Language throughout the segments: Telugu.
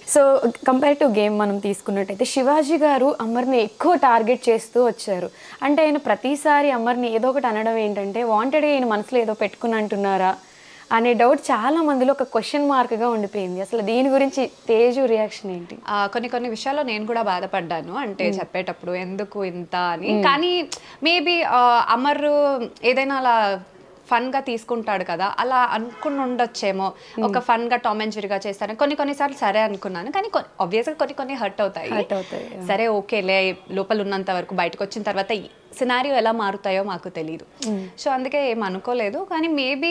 సో కంపేర్ టు గేమ్ మనం తీసుకున్నట్టయితే శివాజీ గారు అమర్ని ఎక్కువ టార్గెట్ చేస్తూ వచ్చారు. అంటే ఆయన ప్రతిసారి అమర్ని ఏదో ఒకటి అనడం ఏంటంటే వాంటెడ్గా ఈయన మనసులో ఏదో పెట్టుకుని అంటున్నారా అనే డౌట్ చాలా మందిలో ఒక క్వశ్చన్ మార్క్గా ఉండిపోయింది. అసలు దీని గురించి తేజు రియాక్షన్ ఏంటి? కొన్ని విషయాల్లో నేను కూడా బాధపడ్డాను, అంటే చెప్పేటప్పుడు ఎందుకు ఇంత అని. కానీ మేబీ అమర్ ఏదైనా అలా ఫన్ గా తీసుకుంటాడు కదా, అలా అనుకుని ఉండొచ్చేమో. ఒక ఫన్ గా టామ్ అండ్ జెర్రీగా చేస్తాను కొన్నిసార్లు సరే అనుకున్నాను, కానీ ఆబ్వియస్గా కొన్ని హర్ట్ అవుతాయి. సరే ఓకేలే, లోపల ఉన్నంత వరకు, బయటకు వచ్చిన తర్వాత సినారియో ఎలా మారుతాయో మాకు తెలియదు. సో అందుకే ఏం అనుకోలేదు. కానీ మేబీ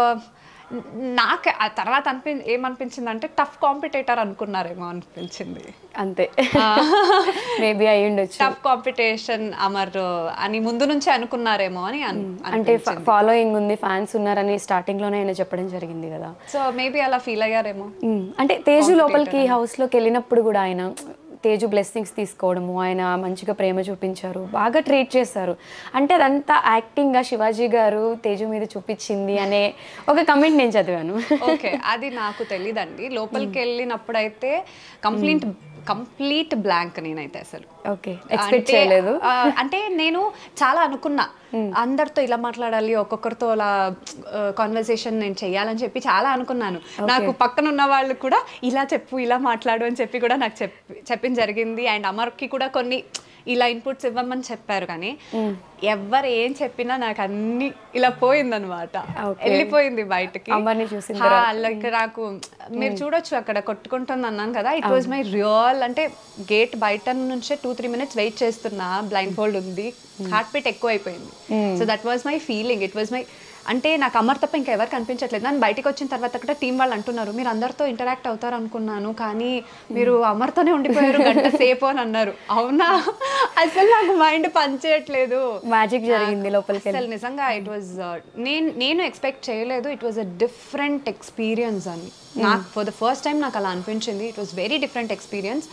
నాకు ఆ తర్వాత ఏమనిపించింది అంటే టఫ్ కాంపిటేటర్ అనుకున్నారేమో అనిపించింది. అంతే, మేబీ అయి ఉండొచ్చు. టఫ్ కాంపిటీషన్ అమర్ అని ముందు నుంచే అనుకున్నారేమో అని. అంటే ఫాలోయింగ్ ఉంది, ఫ్యాన్స్ ఉన్నారని స్టార్టింగ్ లోనే ఆయన చెప్పడం జరిగింది కదా. సో మేబీ అలా ఫీల్ అయ్యారేమో. అంటే తేజు లోపలికి హౌస్ లోకి వెళ్ళినప్పుడు కూడా ఆయన తేజు బ్లెస్సింగ్స్ తీసుకోవడము, ఆయన మంచిగా ప్రేమ చూపించారు, బాగా ట్రీట్ చేశారు. అంటే అదంతా యాక్టింగ్గా శివాజీ గారు తేజు మీద చూపించింది అనే ఒక కమెంట్ నేను చదివాను. ఓకే, అది నాకు తెలీదండి. లోపలికి వెళ్ళినప్పుడైతే కంప్లీట్ బ్లాంక్ నేనైతే అసలు. ఓకే, ఎక్స్పెక్ట్ చేయలేదు. అంటే నేను చాలా అనుకున్నా, అందరితో ఇలా మాట్లాడాలి, ఒక్కొక్కరితో అలా కాన్వర్సేషన్ నేను చెయ్యాలని చెప్పి చాలా అనుకున్నాను. నాకు పక్కన ఉన్న వాళ్ళు కూడా ఇలా చెప్పు, ఇలా మాట్లాడు అని చెప్పి కూడా నాకు చెప్పింది జరిగింది. అండ్ అమర్కి కూడా కొన్ని ఇలా ఇన్పుట్స్ ఇవ్వమని చెప్పారు. కానీ ఎవరు ఏం చెప్పినా నాకు అన్ని ఇలా పోయిందనమాట, వెళ్ళిపోయింది బయటకి. నాకు మీరు చూడొచ్చు అక్కడ కొట్టుకుంటుంది అన్నాను కదా, ఇట్ వాజ్ మై రియల్. అంటే గేట్ బయట నుంచే 2-3 minutes వెయిట్ చేస్తున్నా, బ్లైండ్ ఫోల్డ్ ఉంది, హార్ట్ బీట్ ఎక్కువ అయిపోయింది. So that was my feeling. It was my, అంటే నాకు అమర్ తప్ప ఇంకా ఎవరు కనిపించట్లేదు. నేను బయటకు వచ్చిన తర్వాత కూడా టీం వాళ్ళు అంటున్నారు, మీరు అందరితో ఇంటరాక్ట్ అవుతారు అనుకున్నాను, కానీ మీరు అమర్తోనే ఉండిపోయారు గంట సేపు అని అన్నారు. అవునా, అసలు నాకు మైండ్ పనిచేయట్లేదు. మ్యాజిక్ జరిగింది లోపలికి. అసలు నిజంగా ఇట్ వాజ్, నేను ఎక్స్పెక్ట్ చేయలేదు. It was a different experience అని నాకు ఫర్ ద ఫస్ట్ టైం నాకు అలా అనిపించింది. It was very different experience.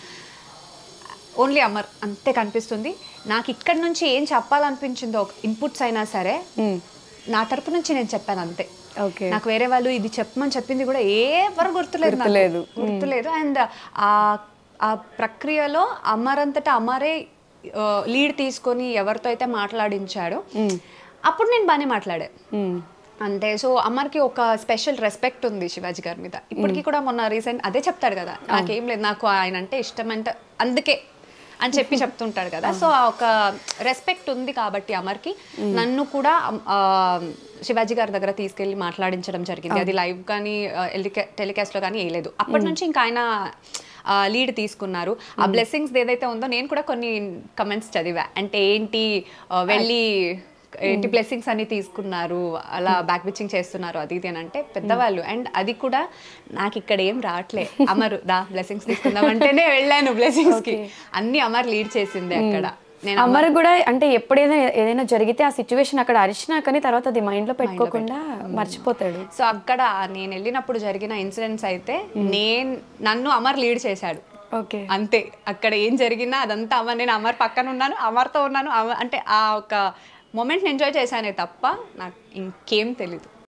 Only Amar అంతే కనిపిస్తుంది నాకు. ఇక్కడ నుంచి ఏం చెప్పాలనిపించిందో ఇన్పుట్స్ అయినా సరే నా తరపు నుంచి నేను చెప్పాను అంతే. నాకు వేరే వాళ్ళు ఇది చెప్పమని చెప్పింది కూడా ఎవరు గుర్తులేదు. అండ్ ఆ ప్రక్రియలో అమర్ అంతటా అమరే లీడ్ తీసుకొని ఎవరితో అయితే మాట్లాడించాడో అప్పుడు నేను బాగానే మాట్లాడా అంతే. సో అమర్కి ఒక స్పెషల్ రెస్పెక్ట్ ఉంది శివాజీ గారి మీద ఇప్పటికీ కూడా. మొన్న రీసెంట్ అదే చెప్తాడు కదా, నాకేం లేదు, నాకు ఆయన అంటే ఇష్టం అంటే అందుకే అని చెప్పి చెప్తుంటాడు కదా. సో ఒక రెస్పెక్ట్ ఉంది కాబట్టి అమర్కి. నన్ను కూడా శివాజీ గారి దగ్గర తీసుకెళ్ళి మాట్లాడించడం జరిగింది. అది లైవ్ కానీ టెలికాస్ట్లో కానీ వేయలేదు. అప్పటి నుంచి ఇంకా ఆయన లీడ్ తీసుకున్నారు. ఆ బ్లెస్సింగ్స్ ఏదైతే ఉందో నేను కూడా కొన్ని కమెంట్స్ చదివా. అంటే ఏంటి వెళ్ళి ఏంటి బ్లెస్సింగ్స్ అన్ని తీసుకున్నారు, అలా బ్యాక్ బిచ్చింగ్ చేస్తున్నారు, అది ఇది అని అంటే పెద్దవాళ్ళు. అండ్ అది కూడా నాకు ఇక్కడ ఏం రావట్లే. అమర్ దా బ్లెస్సింగ్స్ తీసుకుందాం అంటేనే వెళ్ళాను బ్లెస్సింగ్స్ కి. అన్ని అమర్ లీడ్ చేసింది అక్కడ. అమర్ కూడా అంటే ఎప్పుడైనా ఏదైనా జరిగితే ఆ సిచ్యువేషన్ అక్కడ అరిచినా కానీ తర్వాత అది మైండ్ లో పెట్టుకోకుండా మర్చిపోతాడు. సో అక్కడ నేను వెళ్ళినప్పుడు జరిగిన ఇన్సిడెంట్స్ అయితే నన్ను అమర్ లీడ్ చేశాడు అంతే. అక్కడ ఏం జరిగినా అదంతా అమర్, నేను అమర్ పక్కన ఉన్నాను, అమర్తో ఉన్నాను. అంటే ఆ ఒక మూమెంట్ని ఎంజాయ్ చేశానే తప్ప నాకు ఇంకేం తెలీదు.